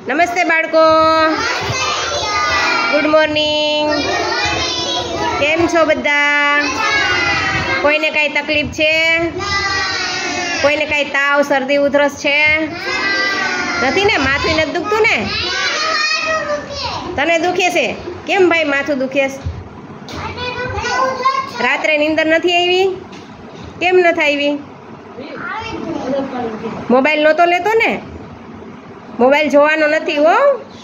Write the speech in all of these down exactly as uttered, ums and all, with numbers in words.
નમસ્તે બાળકો, good morning. કેમ છો બધા? કોઈને કાંઈ તકલીફ છે? કોઈને કાંઈ તાવ, શરદી, ઉધરસ છે? નથી ને? માથું નથી દુખતું ને? તને દુખે છે? કેમ ભાઈ માથું દુખે છે? રાત્રે નીંદર નથી આવી? કેમ નથી આવી? મોબાઈલ નહોતો લેતો ને? મોબાઈલ જોવાનો નથી હો.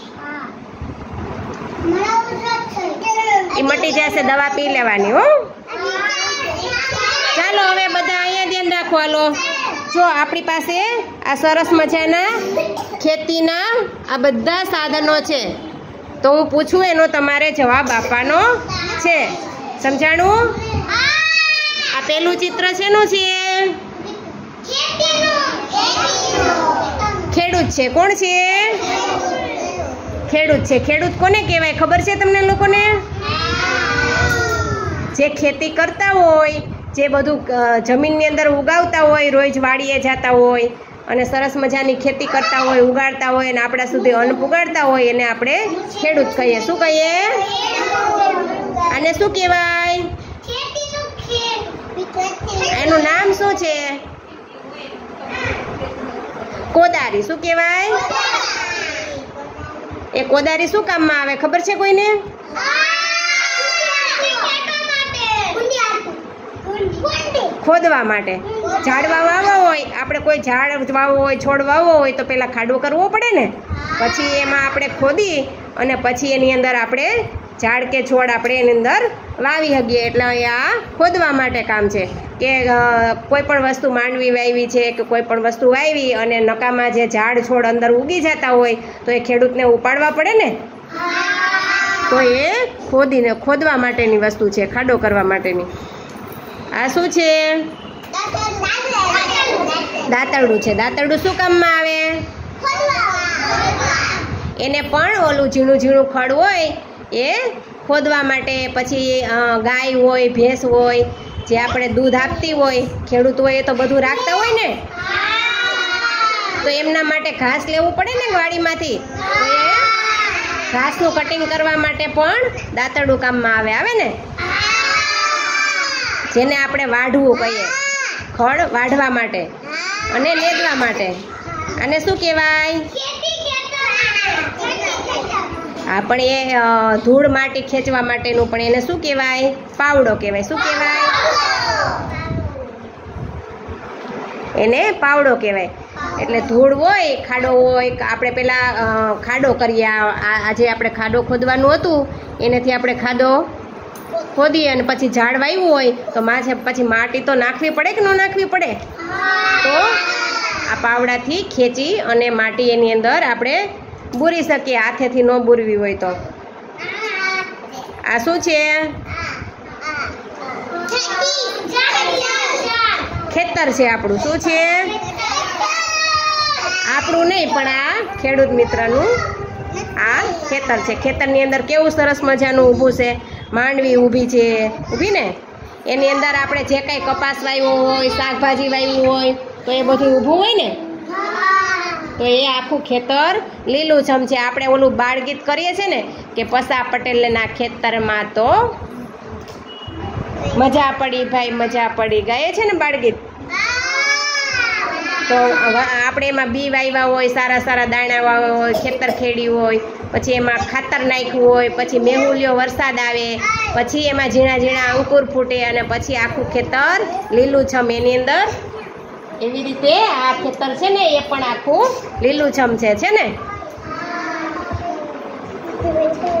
એ મટી જશે, દવા પી લેવાની હો. ચાલો હવે બધા અહીંયા ધ્યાન રાખો. હાલો, જો આપણી પાસે આ સરસ મજાના ખેતીના આ બધા સાધનો છે, તો હું પૂછું એનો તમારે જવાબ આપવાનો છે. સમજાણું? આ પેલું ચિત્ર શેનું છે? ખેડૂત છે. કોણ છે? ખેડૂત છે. ખેડૂત કોને કહેવાય ખબર છે તમને લોકોને? જે ખેતી કરતા હોય, જે બધું જમીનની અંદર ઉગાવતા હોય, રોજ વાડીએ જતા હોય અને સરસ મજાની ખેતી કરતા હોય, ઉગાડતા હોય અને આપણા સુધી અન્ન પુગાડતા હોય, એને આપણે ખેડૂત કહીએ. શું કહીએ? આને શું કહેવાય? એનું નામ શું છે? કોદારી. શું કહેવાય? એ કોદારી શું કામમાં આવે ખબર છે કોઈને? ખોદવા માટે. ઝાડવા વાવવા હોય, આપણે કોઈ ઝાડ વાવવો હોય, છોડ વાવવો હોય તો પેલા ખાડો કરવો પડે ને, પછી એમાં આપણે ખોદી અને પછી એની અંદર આપણે ઝાડ કે છોડ આપણે એની અંદર વાવી શકીએ. એટલે આ ખોદવા માટે કામ છે. કે કોઈ પણ વસ્તુ માંડવી વાવી છે કે કોઈ પણ વસ્તુ વાવી અને નકામાં જે ઝાડ છોડ અંદર ઉગી જતા હોય તો એ ખેડૂતને ઉપાડવા પડે ને, તો એ ખોદીને ખોદવા માટેની વસ્તુ છે, ખાડો કરવા માટેની. આ શું છે? દાંતરડું છે. દાંતરડું શું કામમાં આવે? એને પણ ઓલું ઝીણું ઝીણું ખડ હોય એ ખોદવા માટે. પછી ગાય હોય, ભેંસ હોય, જે આપણે દૂધ આપતી હોય, ખેડૂત હોય એ તો બધું રાખતા હોય ને, તો એમના માટે ઘાસ લેવું પડે ને વાડીમાંથી, તો એ ઘાસનું કટિંગ કરવા માટે પણ દાંતરડું કામમાં આવે આવે ને, જેને આપણે વાઢવું કહીએ, ખડ વાઢવા માટે અને લેદવા માટે. આને શું કહેવાય? હા, પણ એ ધૂળ માટી ખેંચવા માટેનું પણ એને શું કહેવાય? પાવડો કહેવાય. શું કહેવાય? એને પાવડો કહેવાય. એટલે ધૂળ હોય, ખાડો હોય, આપણે પેલા ખાડો કરીએ. આજે આપણે ખાડો ખોદવાનું હતું, એનાથી આપણે ખાડો ખોદી અને પછી ઝાડ વાવ્યું હોય તો માથે પછી માટી તો નાખવી પડે કે ન નાખવી પડે? તો આ પાવડાથી ખેંચી અને માટી એની અંદર આપણે બૂરી શકીએ, હાથેથી ન બૂરવી હોય તો. આ શું છે? ખેતર છે આપણું. શું છે? આપણું નહીં, પણ આ ખેડૂત મિત્રનું આ ખેતર છે. ખેતરની અંદર કેવું સરસ મજાનું ઊભું છે, માંડવી ઊભી છે, ઊભી ને, એની અંદર આપણે જે કાંઈ કપાસ વાવ્યો હોય, શાકભાજી વાવી હોય તો એ બધું ઊભું હોય ને, તો એ આખું ખેતર લીલુંછમ છે. આપણે ઓલું બાળગીત કરીએ છીએ ને કે પસા પટેલના ખેતરમાં તો મજા પડી ભાઈ, મજા પડી, ગાય છે ને બાળગીત. તો આપણે એમાં બી વાવ્યા હોય, સારા સારા દાણા વાવ્યા હોય, ખેતર ખેડ્યું હોય, પછી એમાં ખાતર નાખ્યું હોય, પછી મેહુલિયો વરસાદ આવે, પછી એમાં ઝીણા ઝીણા અંકુર ફૂટે અને પછી આખું ખેતર લીલુંછમ. એની અંદર એવી રીતે આ ખેતર છે ને એ પણ આખું લીલુંછમ છે છે ને.